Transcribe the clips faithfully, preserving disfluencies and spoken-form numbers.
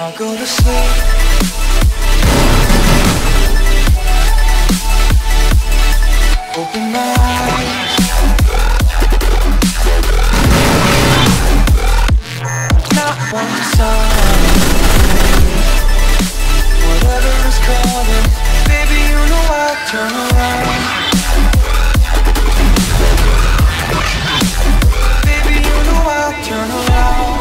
I'll go to sleep. Open my eyes. Not one sign. Whatever is calling, baby, you know I'll turn around. Baby, you know I'll turn around.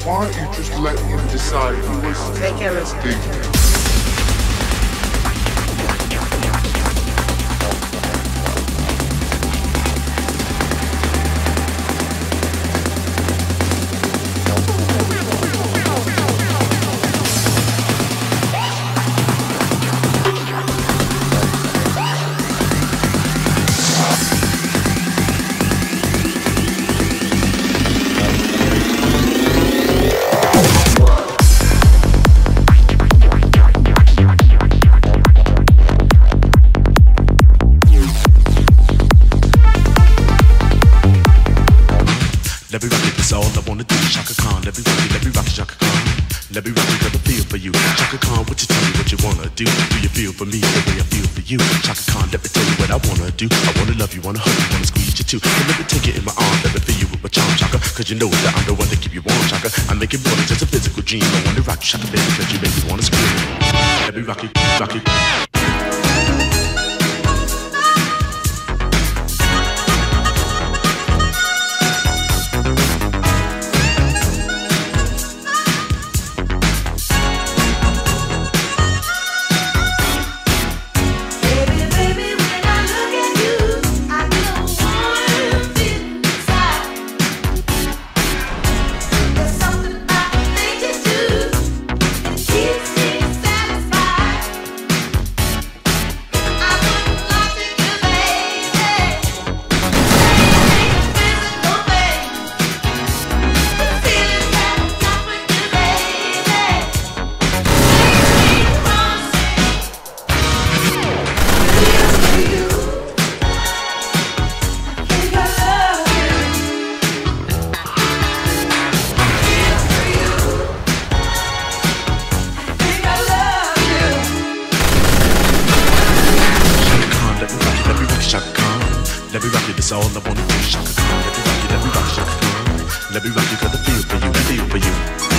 Why don't you just let him decide who wants to take L S D? Let me rock it, that's all I wanna do. Chaka Khan, let me rock it, let me rock it, Chaka Khan. Let me rock it, got a feel for you. Chaka Khan, what you tell me what you wanna do? Do you feel for me the way I feel for you? Chaka Khan, let me tell you what I wanna do. I wanna love you, wanna hug you, wanna squeeze you too. And let me take it in my arms, let me feel you with my charm, Chaka. Cause you know that I'm the one to keep you warm, Chaka. I make it more than just a physical dream. I wanna rock you, Chaka, baby, cause you make me wanna scream. Let me rock it, rock it. Let me rock it, that's all I wanna do. Chaka Khan, let me rock it, let me rock it, Chaka Khan. Let me rock it, got the feel for you, feel for you.